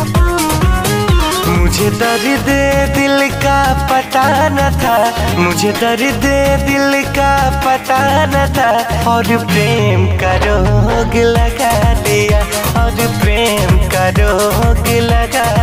मुझे दर्द दिल का पता न था, मुझे दर्द दिल का पता न था, और प्रेम का रोग लगा दिया, और प्रेम का रोग लगा